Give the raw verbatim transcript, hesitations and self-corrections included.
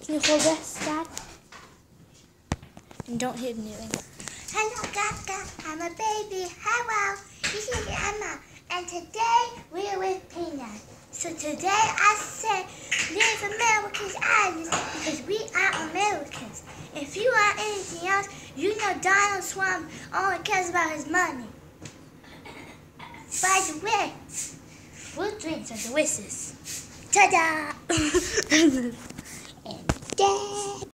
Can you hold this, Dad? And don't hit anything. Hello, Gaga. I'm a baby. Hello. This is Emma. And today we're with Peanut. So today I say leave America's Island because we are Americans. If you are anything else, you know Donald Trump only cares about his money. By the way, what drinks are delicious? Ta-da! And then